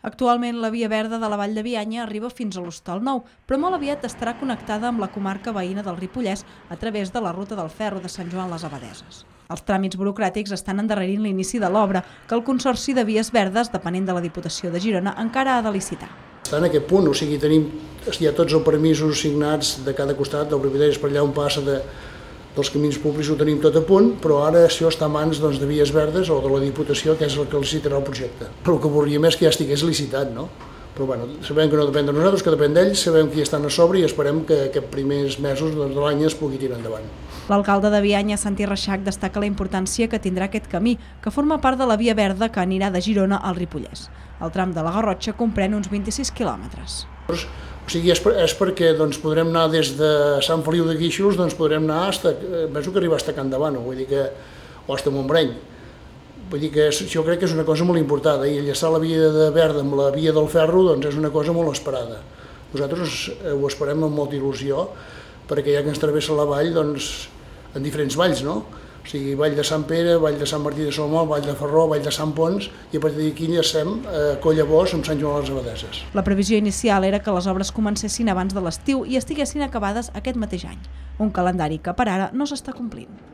Actualment la via verda de la Vall de Bianya arriba fins a l'Hostal Nou, però molt aviat estarà connectada amb la comarca veïna del Ripollès a través de la ruta del ferro de Sant Joan les Abadeses. Els tràmits burocràtics estan endarrerint l'inici de l'obra, que el Consorci de Vies Verdes, depenent de la Diputació de Girona, encara ha de licitar. Està en aquest punt, o sigui, tenim ja tots els permisos signats de cada costat, del propietari per allà on passa dels camins públics ho tenim tot a punt, però ara això està a mans de Vies Verdes o de la Diputació, que és el que licitarà el projecte. El que voldríem és que ja estigués licitat, no? Però bueno, sabem que no depèn de nosaltres, que depèn d'ells, sabem que hi estan a sobre i esperem que aquests primers mesos de l'any es pugui tirar endavant. L'alcalde de Bianya, Santi Reixac, destaca la importància que tindrà aquest camí, que forma part de la via verda que anirà de Girona al Ripollès. El tram de la Garrotxa comprèn uns 26 quilòmetres. O sigui, és perquè podrem anar des de Sant Feliu de Guíxols, podrem anar penso que arribar fins a Can Davano, vull dir que, o fins a Montbreny. Vull dir que jo crec que és una cosa molt important, i enllaçar la via de verda amb la via del ferro és una cosa molt esperada. Nosaltres ho esperem amb molta il·lusió, perquè ja que ens travessa la vall, en diferents valls, no? O sigui, Vall de Sant Pere, Vall de Sant Martí de Salomó, Vall de Ferró, Vall de Sant Pons, i a partir d'aquí enllacem Collabós amb Sant Joan les Abadeses. La previsió inicial era que les obres comencessin abans de l'estiu i estiguessin acabades aquest mateix any, un calendari que per ara no s'està complint.